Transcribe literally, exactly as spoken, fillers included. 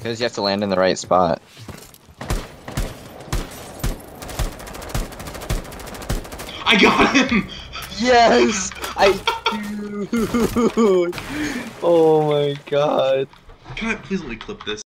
Because you have to land in the right spot. I got him! Yes! I do! Oh my god. Can I please let me clip this?